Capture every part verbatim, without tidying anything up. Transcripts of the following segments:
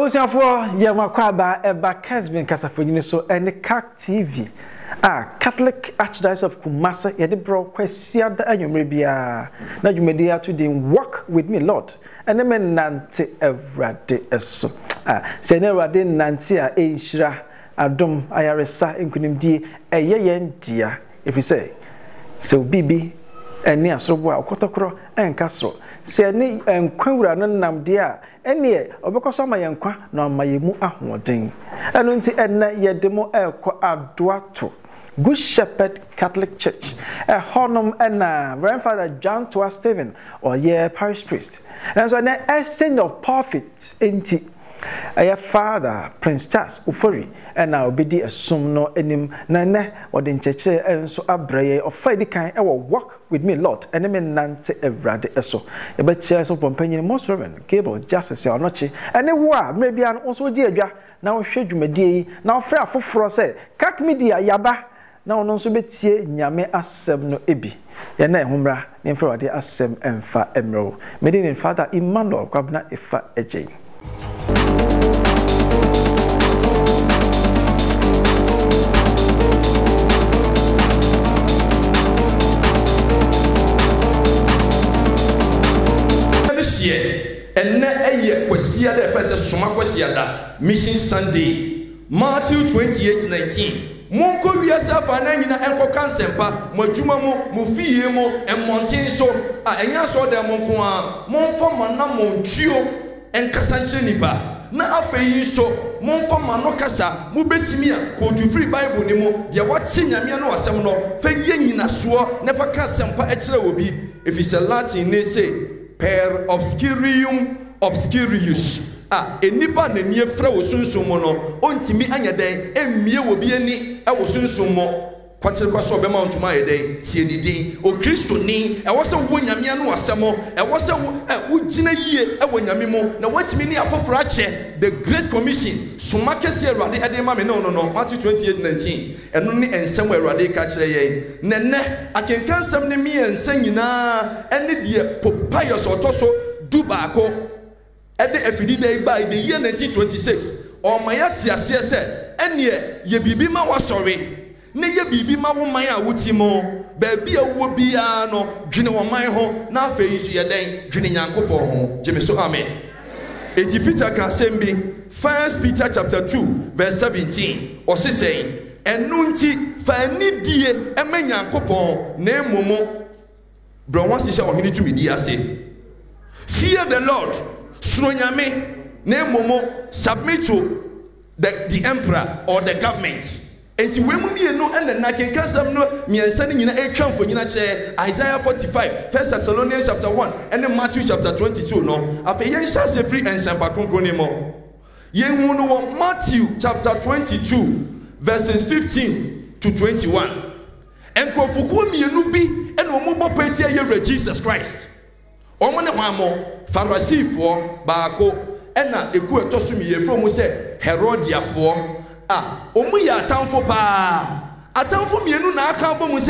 Abusia for Yamakwaba Eba Kesbin Kasafoni so and the C A C T V. Ah, Catholic Archdiocese of Kumasi, Yedibro, Kwesiada, and you may be a now you may dare to then walk with me, Lord. And the men Nanti Evrade eso. Ah, Senera de Nanti a Asia, Adum, Ayaresa, and Kunim D, a yen dear, if you say. So, Bibi, and near so well, Kotokro, and Castro. Say, ni and Quura nam dear, and near, or because of my yanqua, no my mu ahwading. And until Edna yet demo air qua aduato. Good Shepherd Catholic Church, a honum and a grandfather John Tua Stephen, or ye parish priest. And so an exchange of profits into a father, Prince Charles Ufori, and now be a sum no enim nane or the church and so a bray of Friday kind. I will walk with me, Lord, and a man nante a rad eso. A bed chairs of Pompanian, most reverend, Cable, Justice, or Nochi, and a war, maybe an also dear. Now, should you me, now fair for Frose, Kak media yaba. Now, no so betie nyame asem no ebi. Ye na ehumra, ne mfra de asem emfa emro. Mede ne Father Emmanuel kwabna efa eje. And na eye kwasia da first soma kwasia da Mission Sunday Matthew twenty-eight nineteen. Monko wiasa fa na nyina enko kansempa madwuma mu mu fiye mu emmonten so a enya so da monko a monfo mana montuo enkasa nkyere nipa na afeyi so monfo mano kasa mu betimi a ko to free Bible ni mu de wate nyame no asem no fa ye nyina so ne fa kansempa e kire obi if it's a Latin they say per obscurium obscurius. Ah, enipa na nie fra wo sunsun mo no ontimi anya den emie wo bi ani e wo sunsun mo kwakyere kwa so be ma ontuma ye den tie ni din o Kristo ni e wo se wo nyame anu asemo e wo se wo gina yie e wo nyame mo na watimi ni afoforo ache the great commission soma kese Awurade ade ma me no no no Matthew twenty-eight nineteen eno ni ensem Awurade ka kire yen nenne akenkan sem ne mi ensan nyina ene de Pope Pius otoso du baako at the F D day by the year nineteen twenty-six, or my Yatia said, and ye, ye bibi ma was sorry. Ne ye bibi ma wumaya wutimo, baby a wubiano, Gino my home, now face ye day, Ginian Copo, Jimmy so amen. Eti Peter can send me, First Peter chapter two, verse seventeen, or saying, and nunti, fani die, a menyan copo, name momo, Brown is on to me, dear say. Fear the Lord. Sronyame ne momo submit to the the emperor or the government. Enti we mu mie no ene na kenkasam no miensa ni nyina etwa nyina che Isaiah forty-five, First Thessalonians chapter one, and Matthew chapter twenty-two no. Afa yen sha se free ensempa konkro ni mo. Yen hu no Matthew chapter twenty-two verses fifteen to twenty-one. Enkofuku mienu bi ene omo bo petia ye Jesus Christ. Omo ne hwamo Pharisee for baako ena eku etoso miye from mu se Herodiafo ah omu ya atamfo pa atamfo mienu na aka bo mu se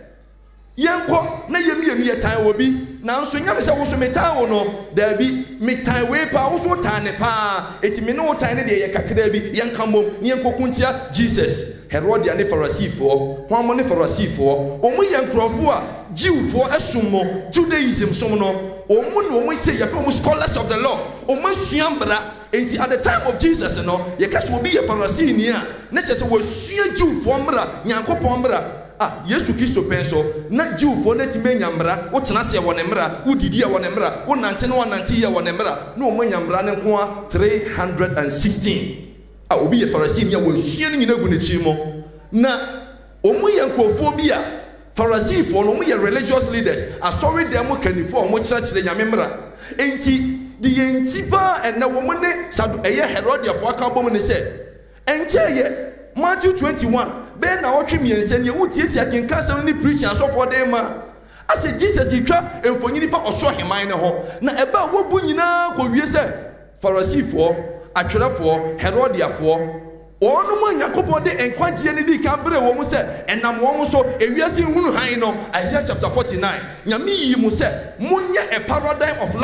yenko na yemienu ye tan obi na nso nyame se wo so metan wo no da bi metan we pa wo so tan ne pa eti me no tan ne de ye kakra bi yenka mom yenko kuntia Jesus Herodia ne Pharisee for hwamo ne Pharisee for omu ye nkrofo a Jew for esumo Judaism som no omu no omu say ye from scholars of the law omu suambra enti at the time of Jesus no ye ka so bi ye Pharisee ni a na chese wo sua Jew for mbra Nyankopon mbra ah Yesu Kristo penso na Jew for na ti menya mbra wo tena se wo ne mbra wo didi ya wo ne mbra wo nante ne wo nante ya wo ne mbra na omu nya mbra ne nko a three hundred sixteen ah obi ye Pharisee ni a wo sua ni nyina gu ne chi mo na omu ye nkofo bi a Pharisee for no more religious leaders. I sorry them can for more church than Yamimra. Enti the entipa and the woman sadu a year Herodia for a couple minutes said. And ye Matthew twenty-one. Ben now trim and send you would yet I can cast only preach and so for them. I said Jesus he trap and for uniform or show him mine home. Now about what bunina could you say? Pharisee for a trailer for Herodia for. Ono mo Yakobo de enkwagie ne di kan bre wo mu se enam wo mu so ewiase hunu han no Isaiah chapter forty-nine nyame yi mu se munye a paradigm of light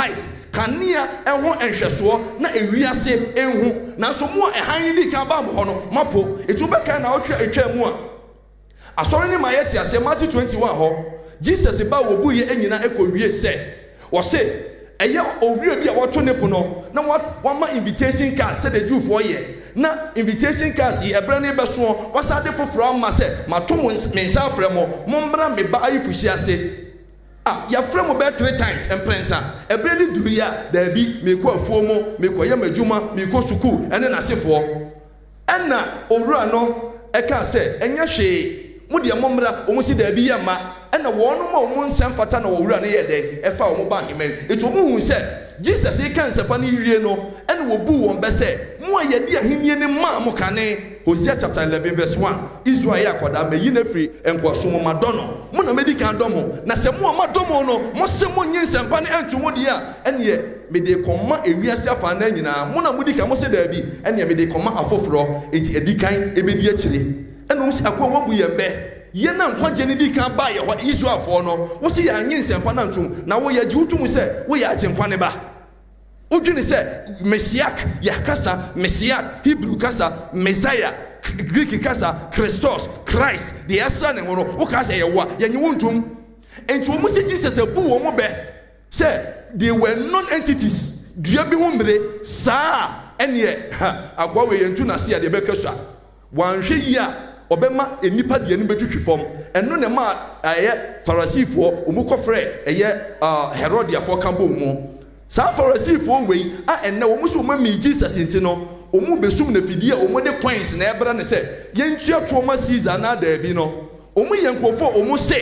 kanea ɛho ɛhwɛsoɔ na ewiase ɛhu na so mo ɛhan di kan ba mo hɔ no mapo etu bɛka na ɔtwa etwa mu a asɔre ne ma yɛ te ase Matthew twenty-one hɔ Jesus ba wo bu ye anyina ekɔwie sɛ wɔse ɛyɛ owie bi a wɔto ne pono na wɔma invitation card sɛ de Jewfoɔ yɛ na invitation cards yi ɛbrɛ ne bɛso wɔsade foforo amma sɛ mato mo mensa afrɛ mo mombra me ba ayifuhyi ase ah ya frɛ mo bɛ three times emprensa ɛbrɛ ne duria da bi mekɔ afuo mo mekɔ yɛ madwuma mekɔ suku ɛne nasefoɔ ɛna owura no ɛka sɛ ɛnyɛ hwee mo de mombra ɔmo si da bi yɛ ma ɛna wɔn mo ɔmo nsɛm fata na owura ne yɛ dɛ ɛfa ɔmo ba hemen etu ɔmo hu sɛ Jesus yi kan sepa ne wie no ɛna wo bu wɔn bɛ sɛ mo a yɛdi ahenie ne ma mo kane Hosea chapter eleven verse one Israel yɛ akɔda meyi na firi nkɔso mo madɔno mo na medi kan dɔ mo na sɛ mo a madɔmo no mo se mo nyi nsɛmpa ne ɛnto mo di a ɛneɛ mede kɔma ewiase afa na nyinaa mo na modi kan mo se da bi ɛneɛ mede kɔma afoforo enti edi kan ebedi akyire ɛna mo si akɔ wo bu yɛn bɛ ye na nkwaje ne di kan ba ye hɔ Israelfoɔ no wo si ya nyi nsɛmpa na ntom na wo ye ji utum sɛ wo ya agyenkwa ne ba udwini sɛ Messiah yakasa Messiah Hebrew kasa Messiah Greek kasa Christos Christ the asa ne wo wo kasa ye wa ye nyi wontom enti wo mu si Jesus abu wo mo bɛ sɛ they were non-entities dua bi ho mre saa ɛneɛ akwa we yentu na se ya de bɛka sua wanhwɛ yi a obema enipa de enu betwitwi fom eno ne ma aye Pharisee-foɔ omu kɔfrɛ ɛyɛ Herodiafoɔ kambo mu saa Pharisee-foɔ wei a enne omu so ma mi Jesus nti no omu besum na fidie omu de coins na ɛbra ne sɛ yentua tooma Caesar na da bi no omu yenkofo omu se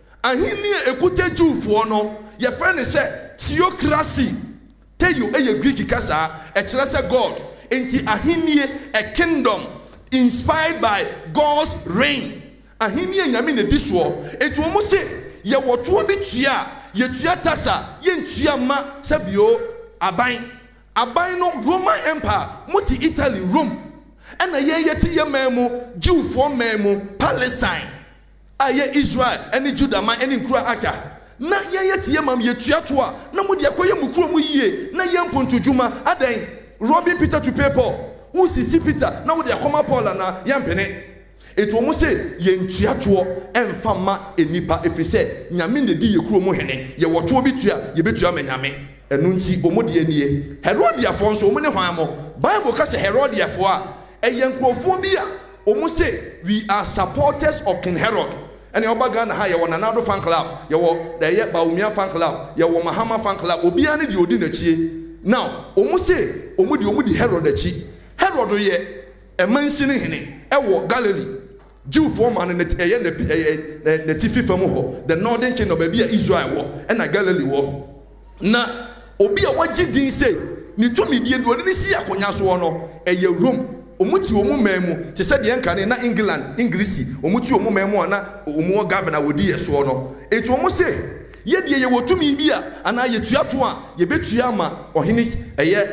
ahini ekuta Jewfoɔ no ye frɛ ne sɛ theocracy teyo eye Greek kasa ɛkyerɛ sɛ God enti ahini a kingdom inspired by God's reign. Ahini nyame ne disoɔ etu omo se ye woto bi tua ye tua taxa ye ntua ma sabio aban aban no Roman Empire moti Italy Rome ɛna ye ye ti ye memu Jewfoɔ memu Palestine aye Israel ɛne Judah man ɛne nkura aka na ye ye ti ye mam ye tua to a na mo de akoye mu kuro mu yie na ye mpontodwuma adan robbing Peter to pay Paul who sisi Peter na wo de akoma Paul na yampene etu omo se ye ntuatoɔ emfa ma enipa efiri sɛ nyame ne di ye kuro mu hene ye woto bi tua ye betua ma nyame enu nti omo de anie Herodiafoɔ nso omo ne hwan mo Bible ka sɛ Herodiafoɔ a ɛyɛ nkrofo bi a omo se we are supporters of King Herod ɛne oba Ghana ha ye wɔ Nanado fan club ye wɔ da ye Baumia fan club ye wɔ Mahama fan club obi ane de odi na chie now omo se omo de omo di Herod achi Herod ye emansi ne hene ewo Galilee Jewfoɔ man ne eye ne ne tifi fam ho the northern kingdom ba bia Israel wo e na Galilee wo na obi a wagye din se ne tumi die no ne si akonya so no eye Rome omuti omu mamu te se de nkane na England English omuti omu mamu na omu governor wodi yeso no etu omu se ye de ye wotumi bia ana ye tuato a ye betua ama ohene eye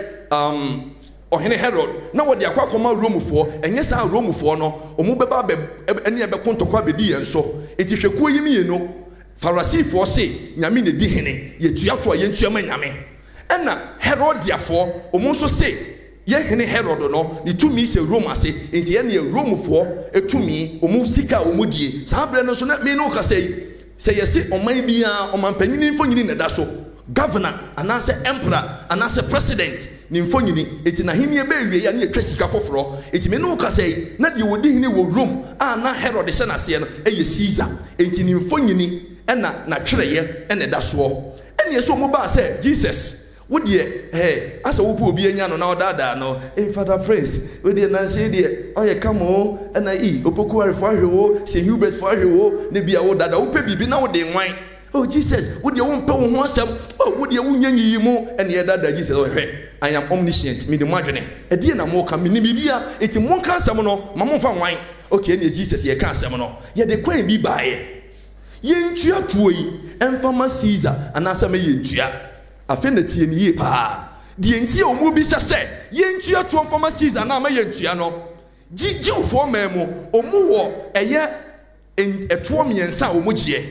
um ohene Herod na wo de akwa koma Romefoɔ enye saa Romefoɔ no omu beba be ene ebe kontokwa bedi yen so eti hwekuo yimi ye no Pharisee-foɔ se nyame ne di hene ye tuato a ye ntua ma nyame ɛna Herodiafoɔ omu nso se ye hene Herod no ne tumi se Rome ase enti ye ne Romefoɔ etumi omu sika omu die saa bre no so na me no ka sei se ye se oman bia oman panyini mfonyini na da so governor anase emperor anase president ni mfonyini eti na hini ebe wie ya na etwa sika foforo eti me no ka sei na de wodi hini wo Rome a na Herod se na se no eye Caesar eti ni mfonyini ɛna na twereye ɛna da so ɛna yeso mo ba se Jesus wo de eh asa wo pu obi anya no na odada no eh Father Prince wo de na se de oye kamo ɛna i opoku arefo ahwewo se Hubert fo ahwewo ne bia wo dada wo pe bibi na wo de nwan oh Jesus wo de wo mpe wo ho asem oh wo de wo nyanyi mu ɛna ye dada Jesus oh hwɛ I am omniscient me de mo adwene ɛde na mo ka me ni bibia eti mo ka asem no ma mo mfa nwan okay na Jesus ye ka asem no ye de kwan bi baaye ye ntua tuo yi emfa ma Caesar anasa me ye ntua afi na tie ni ye pa de ntia omu bi sɛ sɛ ye ntua tuo mfa ma Caesar na ma ye ntua no Jewfoɔ mamu omu wɔ ɛyɛ ɛtoɔ miensa omu gye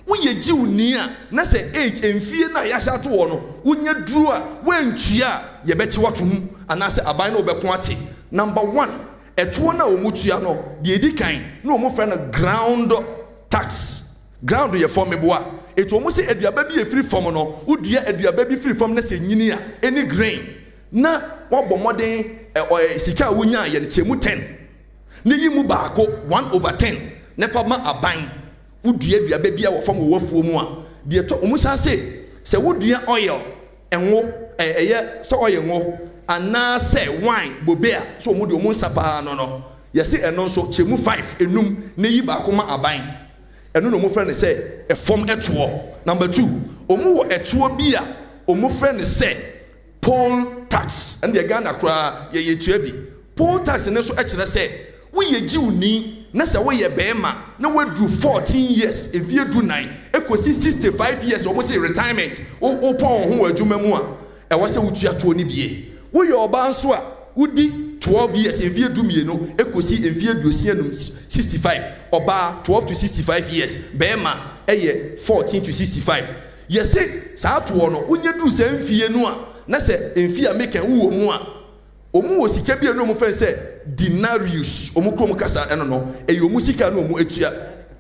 woyɛ Jiwni a na sɛ age emfie na yɛahyɛ to wɔ no wonya duru a wantua a yɛbɛkye wato hu anaasɛ aban no wobɛko ate. Number one, ɛtoɔ na ɔmo tua no deɛ edi kan na ɔmo frɛ no ground tax. Ground yɛ fam eboa etu ɔmo sɛ aduaba bi efiri fam no wodua aduaba bi firi fam na sɛ nyini a any grain na wabɔ mmɔden ɛ sika a wonya yɛ kyɛmu ten ne yi mu baako one over ten ne fa ma aban wodua aduaba bi a wɔ fam wɔ wafuo mu a deɛ to ɔmo sa se sɛ wodua oil ɛnwo ɛyɛ sɛ oil ngo anaasɛ wine bobe a so ɔmo de ɔmo nsa paa no no yɛse ɛno nso kyɛmu five enum ne yi baako ma aban ɛno na ɔmo frɛ ne sɛ ɛfam ɛtoɔ. Number two, ɔmo wɔ ɛtoɔ bi a ɔmo frɛ ne sɛ poll tax ɛna deɛ Ghana koraa yɛyɛ tua bi. Poll tax ne so ɛkyerɛ sɛ woyɛ Jiwni na sɛ woyɛ bɛrima na wadu fourteen years efie du nine ekosi sixty five years ɔmo sɛ retirement o o pɔn ho wɔ adwuma mu a ɛwɔ sɛ wotua toɔ ne bie. Woyɛ ɔbaa nso a wodi twelve years efie du mienu ekosi efie du osia num sixty five oba twelve to sixty five years bema eye fourteen to sixty five yesi saa to no unye du se mfie no a na se mfie a make wo mu a omu wo sika bi no mu fen se denarius omu krom kasa eno no eye omu sika no omu etua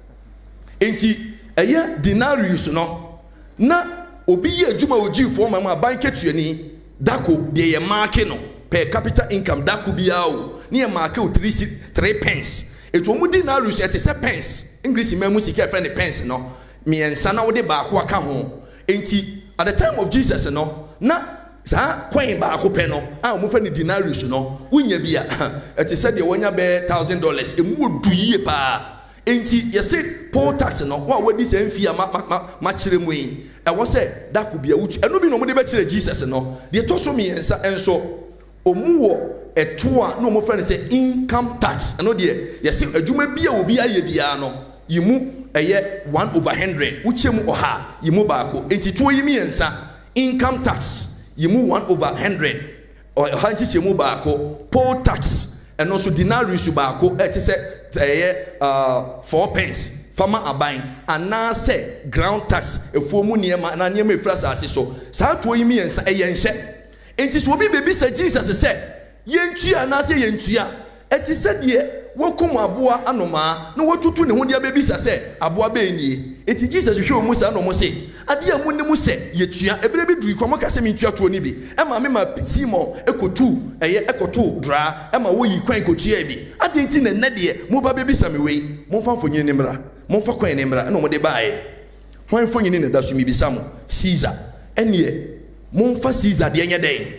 enti eye denarius no na obi ye adwuma ogifo ma ma ban ketuani dako de ye marke no per capita income dako biya o ne marke o three three pence eto omu denarius ete se pence English memu sika friend the pence no me ensa na wo de ba ko aka ho enti at the time of Jesus no na sa coin ba ko pe no a omu fa ne denarius no unya bia ete se de wonya be one thousand dollars emu odu yie pa enti yesi poll tax no wa wadi se mfia ma ma kire mu yi e wo se dako bia wutu eno bi no mo de be kire Jesus no de to so me ensa enso omu wo eto a no mo fa ne se income tax eno de yesi adwuma bia obi aye bia no yimu eye one over one hundred uchemu oha yimu baako enti to yimi ensa income tax yimu one over one hundred o hanchi chemu baako poll tax eno so denarius baako eti se eye uh four pence fama aban anase ground tax efuomu niema na niema efrasa ase so saa to yimi ensa eye nhye enti so obi bebi se Jesus se yentua anase yentua eti se de wokum aboa anoma na wotutu ne ho dia bebisa se aboa be nie eti Jesus hwe omu sa no mo se ade amu ne mu se yetua ebere bi duru kwamo kase me ntua to ni bi e ma me ma Simon ekotu eye ekotu dra e ma wo yi kwan kotua bi ade nti ne ne de mo ba bebisa me wei mo fa mfonyin ne mra mo fa kwan ne mra na mo de baaye hwan mfonyin ne da so mi bisa mo Caesar ene mo fa Caesar de enye den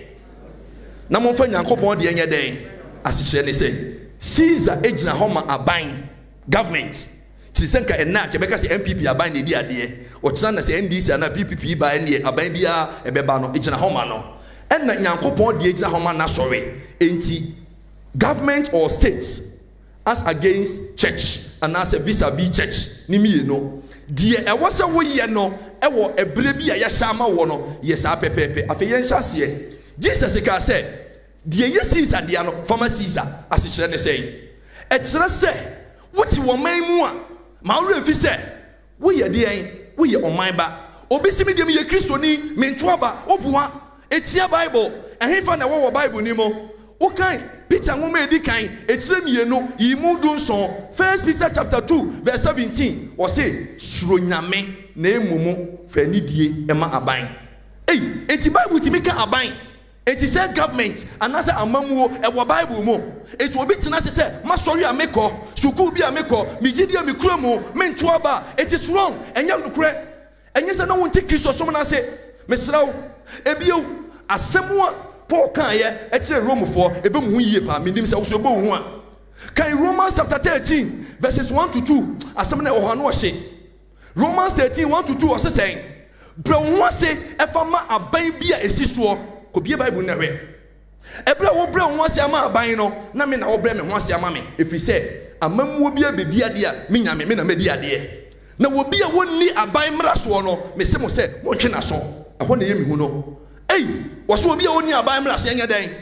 na mo fa Nyankopon de enye den asikyere ne se Caesar ejina homa aban government ti senka enna ke beka se M P P aban ne di ade o tsana na se N D C na P P P ba ene aban bia ebeba no ejina homa no enna Nyankopon de ejina homa na sorry enti government or state as against church and as a vis-a-vis church ni mi no die e wo se wo ye no e wo ebere bi a ye sha ma wo no ye sa pepepe afa ye nsha se Jesus ka se die ye Caesar dia no former Caesar asikyere ne sei e kyere se wuti wo man mu a ma wo refi se wo ye de en wo ye oman ba obisi mi de mi ye kristoni me nto aba obuwa etia bible ehefa na wo wo bible ni mo o kan Peter ngoma edi kan ekyere mi ye no yimu du nson First Peter chapter two verse seventeen o say suro nyame na emumu fa nidie ema aban ei eti bible ti mi ka aban eti say government anasa amamuo e wo bible mo eti obi tena se se masori ameko suku bi ameko migidi amikura mo mento aba eti strong enya nukure enye se na wonti Kristo som na se mesrawo ebio asemu a Paul kan ye e kire Rome for ebe mu yie pa menim se wo so ebo hu a kan Romans chapter thirteen verses one to two asem na ohano o hye Romans thirteen one to two o se sen bre wo ase e fa ma aban bi a esiso ko bie bible na hwe ebra wo bre wo ase ama aban no na me na wo bre me ho ase ama me efi se amamuo bi abedi ade a me nyame me na medi ade na wo bi a wonni aban mra so no me se mo se mo twe na so aho na yemi hu no ei wo so obi a wonni aban mra so enya den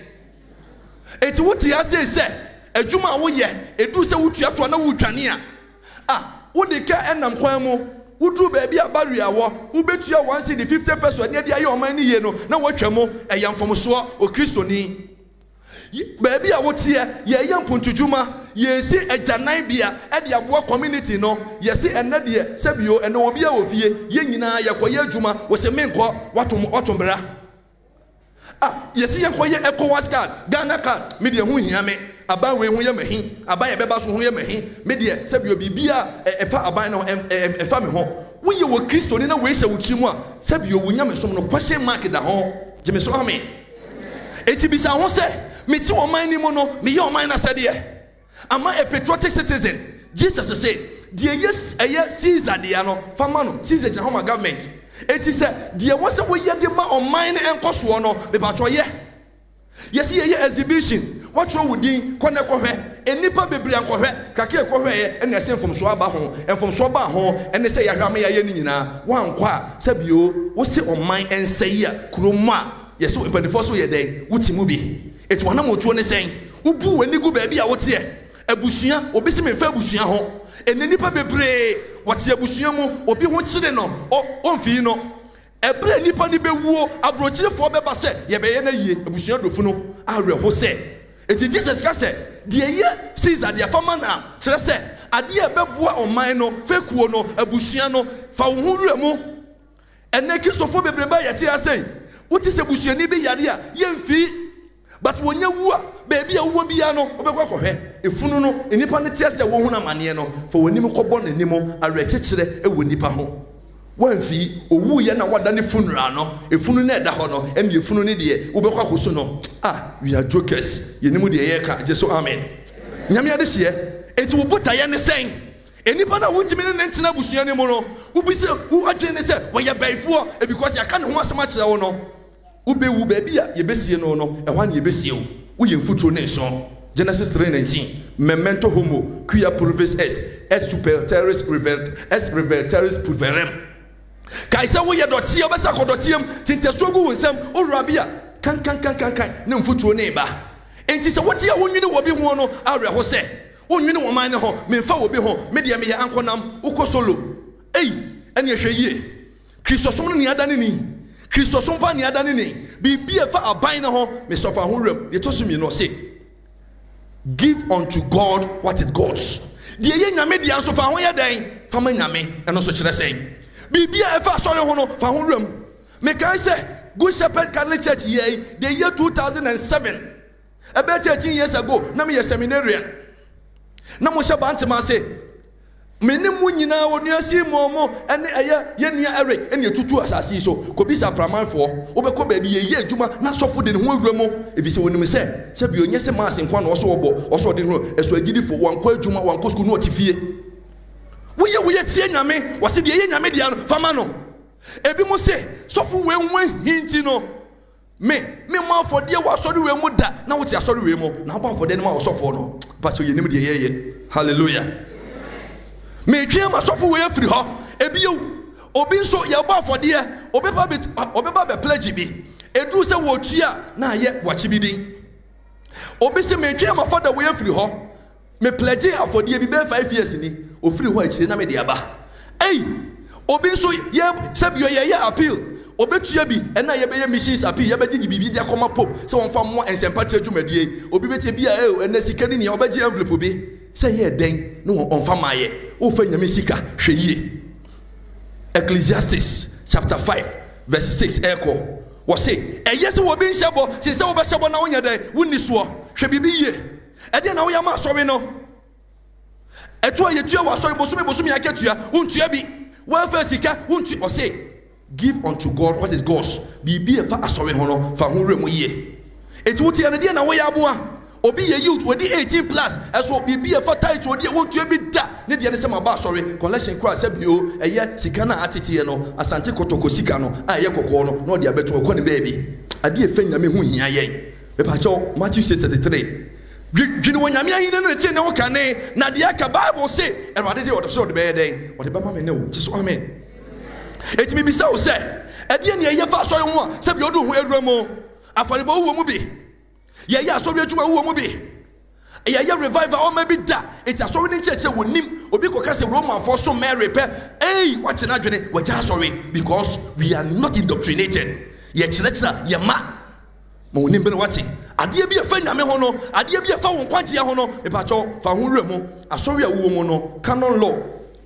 eti wuti ase se adwuma wo ye edu se wutua to na wutwane a ah wo de ka enam kwan mu udru baby a barrier wo ubetua one cedi fifty pesos ne dia ye oman ni ye no na watwa mo eyamfom so o kristoni baby a wotie ye ye mpontujuma ye si agyanan bia e de aboa community no ye si enne de sabio enne obi a ofie ye nyina ye koye adwuma wo se menko watom otombra ah ye si ye koye ECOWAS card Ghana card me de hu hia me aban we hu ye mahin aban ye beba so hu ye mahin me de sabio bibia efa aban no efa me ho wo ye wo kristoni na we hye wo chi mu a sabio wo nyame som no question mark da ho jeme so amen eti bisa ho se me ti wo man ni mu no me ye o man na sede ama a patriotic citizen Jesus said the yes a Caesar dia no fama no Caesar je home government eti se the wo se wo ye de ma o man ne enkoso no be ba cho ye yes ye exhibition what ro wudin kone kohwe enipa bebre ankohwe kake kohwe ye ene se mfomso aba ho mfomso ba ho ene se yahwame ya ye ni nyina wankwa sabio wo se o man ensei a kuroma yes wo mpanifo so ye den wutimu bi eti wana motuo ne sen ubu wani gu ba bia wote ye abusua obisi me fa abusua ho ene nipa bebre wote abusua mu obi ho kire no onfi no ebre nipa ni bewuo abrochirefo beba se ye be ye na yie abusua dofu no awe ho se eti Jesus ka se de ye Caesar de fama na kire se ade e beboa oman no fekuo no abusua no fa wo hu remu ene kristofo bebre ba ye tie asem wote se abusua ni be yare a ye mfi but wonya wu a baby a wo bia no obekwa kohwe efunu no enipa ne tie se wo hu na mane no fa wonim kɔbɔ n'anim arekekere e wo nipa ho wanfi owu ye na wada ne funeral no efunu na ɛda hɔ no ɛne efunu ne de obekwa koso no ah we are jokers yenim de ye ka je so amen nyame ade hye eti wo botaye ne sen enipa na wontimi ne ntina busua ne mu no ubi se wo adwene ne se wo ye baifo e because ya ka ne ho asema kyerɛ wo no ube wu baby a ye besie no no e hwan ye besie wo wo ye mfutro ne so Genesis three nineteen memento homo quia purvis est est super terris prevert est prevert terris puverem kaisa wo ye dotie obesa kodotiem tintesogu wonsam owurabia kan kan kan kan kan ne mfutro ne ba enti se wotie wo nwini wo bi ho no awe ho se wo nwini wo man ne ho memfa wo bi ho me de me ye ankonam ukosolo ei ene hwe yie kristosom no ne adane ni kristosom pa ne adane ni bibia fa aban ne ho me sofa ho rem ye toso mi no se give unto God what is God's de ye nyame de anso fa ho ye den fa ma nyame eno so kire sen bibia e fa sori ho no fa ho rem me kan se Good Shepherd Catholic Church ye the year two thousand seven about thirteen years ago na me seminarian na mo shaba antema se meni mu nyina onuasi momo ene eye ye nua ere ene tutu asasi so ko bisa pramanfo obekọ ba bi ye ye adwuma na sofo de ne ho awura mo ebi se wonim se se bi onye se maase nkwa na oso obo oso de no eso agidifo wankọ adwuma wankọ school no otifie wo ye wo ye tie nyame wo se de ye nyame dia no fama no ebi mo se sofo we nwa hinti no me me ma for de wa sori we mu da na wo ti asori we mo na ba for de no ma osofo no ba cho ye nim de ye ye hallelujah me twa ma sofo we afiri ho ebiu obi nso ye ba afode obi ba obi ba be pledge bi edru se wo tua na ye wachi bi din obi se me twa ma fada we afiri ho me pledge afode bi be five years ni ofiri ho akire na me de aba ei obi nso ye sabio ye ye appeal obi tua bi ena ye be ye missions appeal ye be gi bibi de akoma pope se won fa mo ensempa tradwumadie obi bete bia e ena sika ni ne obaji envelope bi se ye den no on fa maye o fa nyame sika hwe yie Ecclesiastes chapter five verse six echo wo say e yes wo bi nhyebo se se wo be hyebo na wonya den wonni so hwe bibi yie e de na wo ya ma asori no eto ye tua wa asori bosumi bosumi aketua wontua bi wo fa sika wontua o say give unto God what is God's bibi e fa asori ho no fa ho remu yie eto wo tie na de na wo ya aboa obi ye youth we di eighteen plus eso bibi e fa title di wontu bi da ne de ne se ma ba sorry collection cross e bio eye sika na atete no asante kotoko sika no a ye kokko no no de abeto ko ne baby ade e fa nyame hu hia yen me pa cho Matthew six thirty-three dwini wonyame ahin no che ne wo kane na de aka Bible say e wade de odo so de be den o de ba ma me ne wo je so amen etimi bi sa wo se e de ne ye fa sorry ho a se bi odo hu awura mo afare bo wo mu bi ye ya asori adwuma wo mu bi ye ya revival o ma bi da eti asori ne ncheche wonim obi ko ka se Roman for so Mary pe hey what na dwene we ja sorry because we are not indoctrinated ye kire kire ye ma ma woni be wati ade bi e fa nyame ho no ade bi e fa won kwagye ho no e pa cho fa ho wura mu asori a wo mu no canon law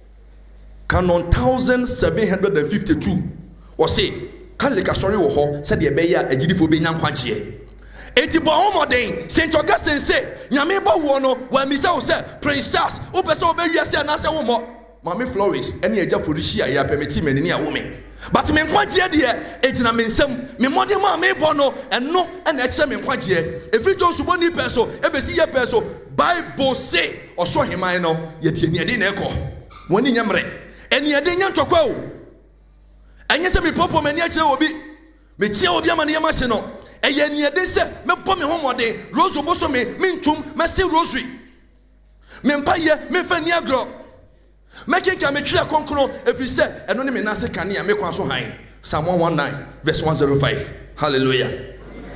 canon one thousand seven hundred fifty-two o say Catholic asori wo ho se de be ya agidifo be nya kwagye eti bo homoden Saint Augustine say nyame ba wo no wa mi say o say Prince Charles o be say o be wiase na say wo mo Mami Flores ene eja forihia ya permiti menini a wo me but me nkwagye de ejina me nsam me modern ma me bo no eno ena eche me nkwagye every John subo ni peso ebesi ye peso Bible say oso heman no ye tie ne de na ekọ woni nyamre ene ye de nya ntokwa o enye se me popo mani akire obi me tie obi ama ne yema hye no eye ne de se me bo me homode rose obo so me mintum me se rosary me mpa ye me fa ni agro making can make clear conclusion if you say and only me nase kania make one so high Psalm one nineteen verse one oh five hallelujah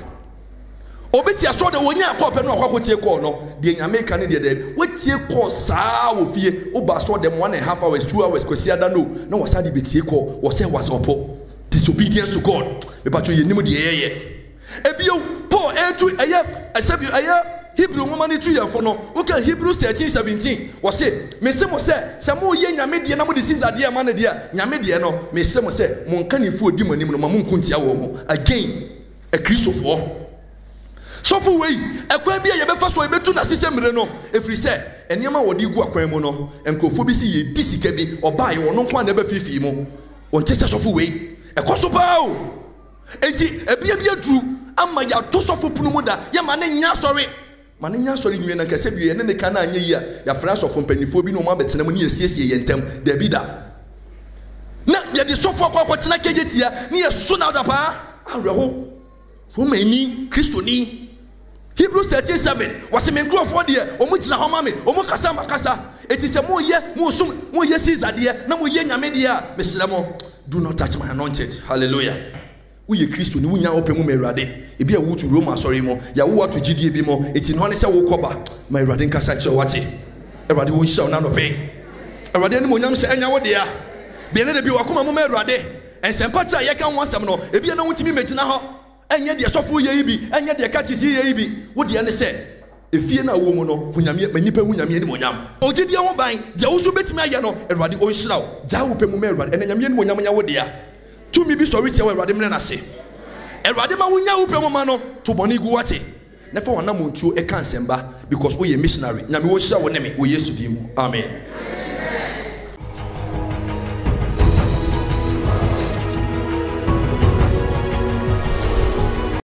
obeti aso de wonya akọ no akọ tie call no de nyame kan de de wetie call saa wo fie oba so dem one and a half hours two hours kwesi ada no na wasa de betie call wo say was opo disobedience to God me patcho ye nim de ye ye ebio Paul etu eye asabi eye Hebrew woman ni two year for no okay Hebrews thirteen seventeen wo say me se mo say se mo ye nyame de na mo de sizade e ma na de nyame de no me se mo say mo nka ni fu odi manim no ma mo nkuntia wo mo again a Christopher so for we ekwan bia ye be fa so e betu na sise mire no efri se enema wo di gu akwan mu no enkofo bi si ye di sika bi oba ye wono kwa na be fifi mu won tese so for we ekoso pa o enti ebia bia dru ama ya to so for punu mu da ye ma ne nya sorry mane nya sori nwie na kase bi ene ne kana anya yi a ya fra so mpanifo bi no ma betena mu ne yesiesie ye ntem da bi da na ye de sofo akwa kwotena kejetia ne ye so na da pa ahreho romani kristoni Hebrews thirteen seven wase me grofo de omu gina ho ma me omu kasa makasa eti se mo ye mo sum mo ye sizade na mo ye nyame de a mesle mo do not touch my anointed hallelujah uye Kristo ni wunya opemu merade ebi a wutu Roma sorry mo ya wo watu gidie bi mo eti no ne se wo koba my merade nkasa kire wate erade wo nhia na no pe erade ni mo nyam se enya wo de a bi ne de bi wakoma mo merade ensempa cha ye kan wonsam no ebi na wutimi megina ho enye de sofo ye ibi enye de katisi ye ibi wo de ne se efie na wo mu no hunyame manipa hunyame ni mo nyam ogidie ho ban de wo so betimi aye no erade o nhira wo ja wo pemu merade enanyame ni mo nyam nya wo de a tumi bi sorry tie erade mne na se erade ma wunya wo pemu ma no to boni gu wate na fa wana montuo e kan semba because we ye missionary nyame wo hira wo ne me wo Yesu di mu amen.